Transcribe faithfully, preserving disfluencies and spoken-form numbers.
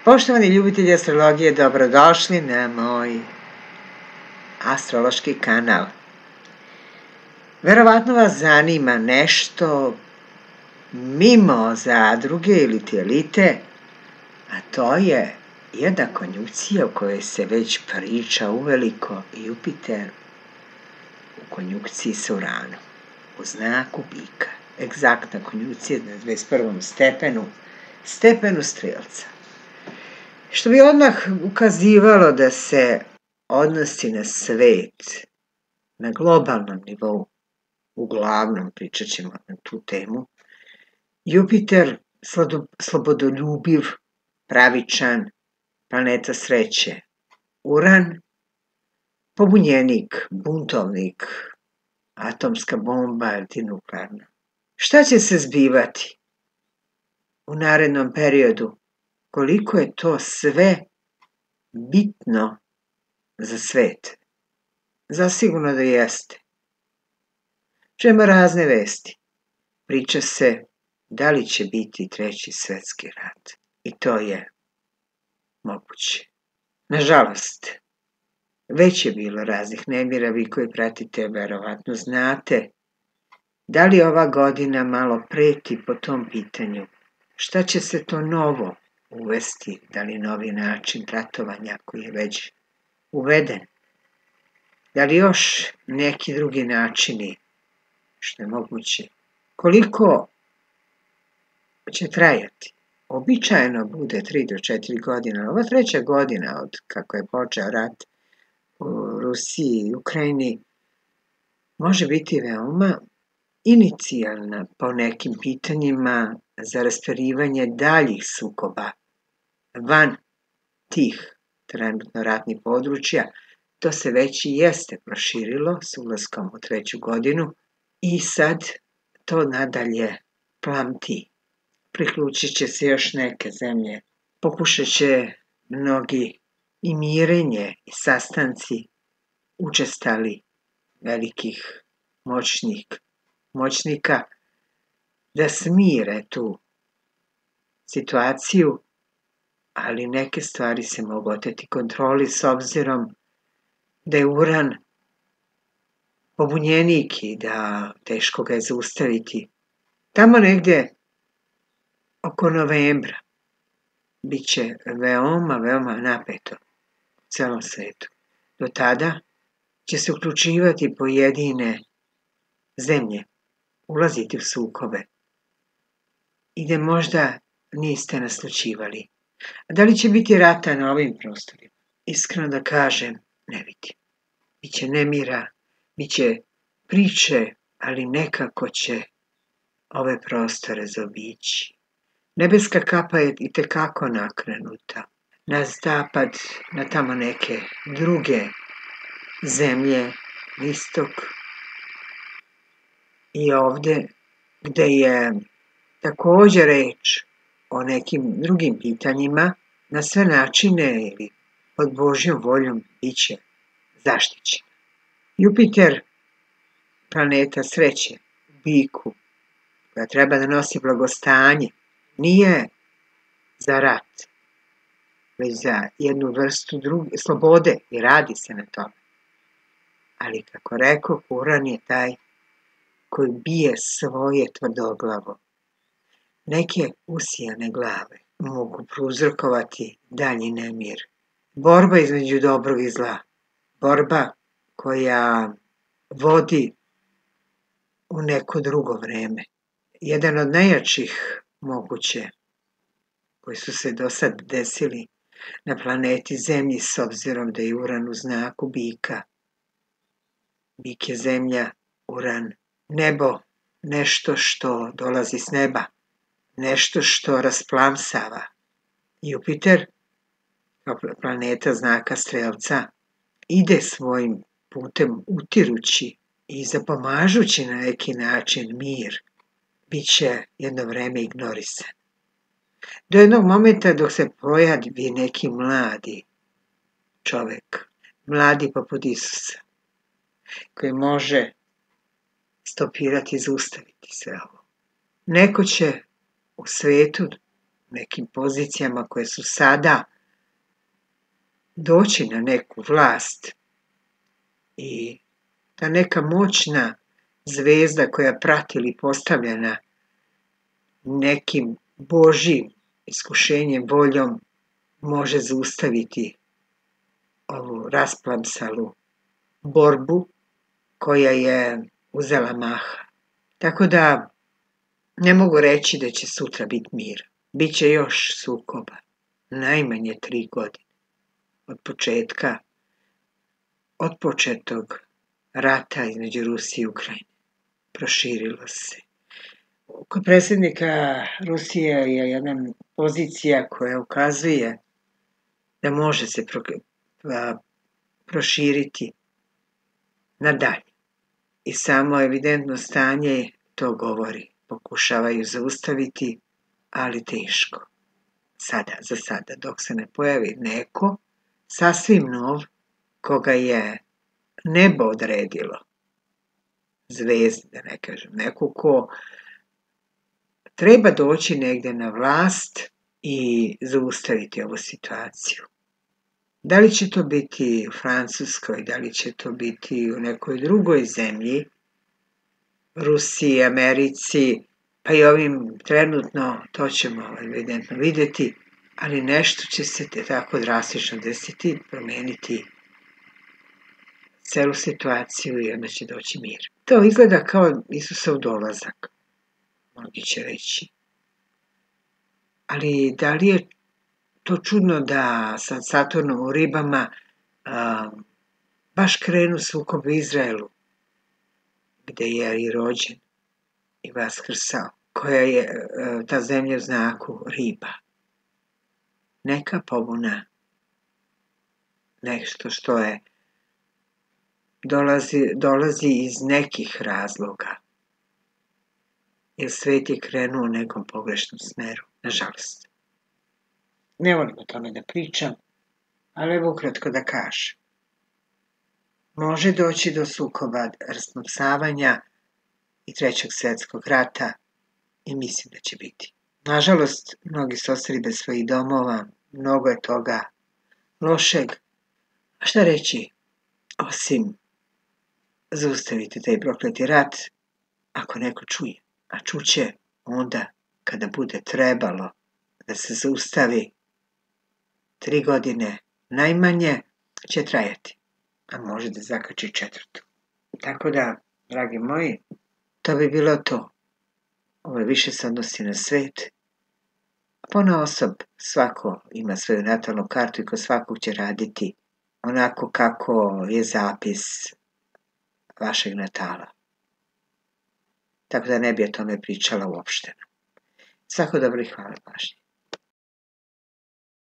Poštovani ljubitelji astrologije, dobrodošli na moj astrološki kanal. Verovatno vas zanima nešto mimo zadruge ili elite, a to je jedna konjunkcija o kojoj se već priča uveliko. Jupiter u konjunkciji sa Uranom, u znaku bika. Egzaktna konjunkcija na dvadeset prvom stepenu, stepenu Strelca. Što bi odmah ukazivalo da se odnosi na svet, na globalnom nivou, uglavnom pričat ćemo na tu temu. Jupiter, slobodoljubiv, pravičan, planeta sreće. Uran, pobunjenik, buntovnik, atomska bomba ili nuklearna. Šta će se zbivati u narednom periodu? Koliko je to sve bitno za svet? Zasigurno da jeste. Čujemo razne vesti. Priča se da li će biti treći svetski rat. I to je moguće. Nažalost, već je bilo raznih nemira, vi koji pratite verovatno znate da li ova godina malo preti po tom pitanju. Šta će se to novo uvesti, da li novi način ratovanja koji je već uveden, da li još neki drugi načini, što je moguće, koliko će trajati. Običajno bude tri do četiri godine, ova treća godina od kako je počeo rat u Rusiji i Ukrajini može biti veoma inicijalna po nekim pitanjima za raspirivanje daljih sukoba van tih trenutno ratnih područja. To se već i jeste proširilo s ulaskom u treću godinu i sad to nadalje plamti. Priključit će se još neke zemlje. Pokušat će mnogi i mirenje i sastanci učestali velikih moćnih, moćnika da smire tu situaciju, ali neke stvari se mogu oteti kontroli s obzirom da je Uran pobunjenik i da teško ga je zaustaviti. Tamo negdje oko novembra bit će veoma, veoma napeto u celom svetu. Do tada će se uključivati pojedine zemlje, ulaziti u sukobe i da možda niste naslućivali. A da li će biti rata na ovim prostorima? Iskreno da kažem, ne vidim. Biće nemira, biće priče, ali nekako će ove prostore zaobići. Nebeska kapa je i tekako nakrenuta na zapad, na tamo neke druge zemlje, istok i ovde gde je također reč o nekim drugim pitanjima, na sve načine ili pod Božjom voljom bit će zaštićena. Jupiter, planeta sreće, u biku, koja treba da nosi blagostanje, nije za rat, već za jednu vrstu druge, slobode i radi se na tome. Ali kako rekao, Uran je taj koji bije svoje tvrdoglavo. Neke usijane glave mogu prouzrokovati dalji nemir. Borba između dobrog i zla. Borba koja vodi u neko drugo vreme. Jedan od najjačih moguće koji su se do sad desili na planeti Zemlji s obzirom da je Uran u znaku bika. Bik je zemlja, Uran nebo, nešto što dolazi s neba, nešto što rasplamsava. Jupiter, kao planeta znaka Strelca, ide svojim putem utirući i zapomažući na neki način mir, bit će jedno vreme ignorisan. Do jednog momenta dok se pojavi neki mladi čovek, mladi poput Isusa, koji može stopirati i zaustaviti sve ovo. Neko će u svetu nekim pozicijama koje su sada, doći na neku vlast i ta neka moćna zvezda koja prati ili postavljena nekim božjim iskušenjem, voljom, može zaustaviti ovu rasplamsalu borbu koja je uzela maha. Tako da ne mogu reći da će sutra biti mir. Biće još sukoba, najmanje tri godine od početka, od početog rata između Rusije i Ukrajine. Proširilo se. Kod predsjednika Rusije je jedna pozicija koja ukazuje da može se pro, a, proširiti nadalje. I samo evidentno stanje to govori. Pokušavaju zaustaviti, ali teško. Sada, za sada, dok se ne pojavi neko sasvim nov, koga je nebo odredilo, zvezde, da ne kažem, neko ko treba doći negde na vlast i zaustaviti ovu situaciju. Da li će to biti u Francuskoj, da li će to biti u nekoj drugoj zemlji, Rusiji, Americi, pa i ovim trenutno, to ćemo evidentno vidjeti, ali nešto će se te tako drastično desiti, promeniti celu situaciju i onda će doći mir. To izgleda kao Isusov dolazak, mnogi će reći. Ali da li je to čudno da sa Saturnom u ribama a, baš krenu sukob u Izraelu, gde je i rođen i vaskrsao, koja je a, ta zemlja u znaku riba. Neka pobuna, nešto što je dolazi, dolazi iz nekih razloga, jer svet je krenuo u nekom pogrešnom smeru, nažalost. Ne volim o tome da pričam, ali evo ukratko da kažem. Može doći do sukoba, rasplamsavanja i trećeg svjetskog rata i mislim da će biti. Nažalost, mnogi su ostali bez svojih domova, mnogo je toga lošeg. A šta reći, osim zaustaviti taj prokleti rat, ako neko čuje, a čuće onda kada bude trebalo da se zaustavi, tri godine najmanje će trajati, a može da zakači četvrtu. Tako da, dragi moji, to bi bilo to. Ovo više se odnosi na svet. Ponaosob svako ima svoju natalnu kartu i kod svakog će raditi onako kako je zapis vašeg natala. Tako da ne bi o tome pričala uopšteno. Svako dobro i hvala pažnje.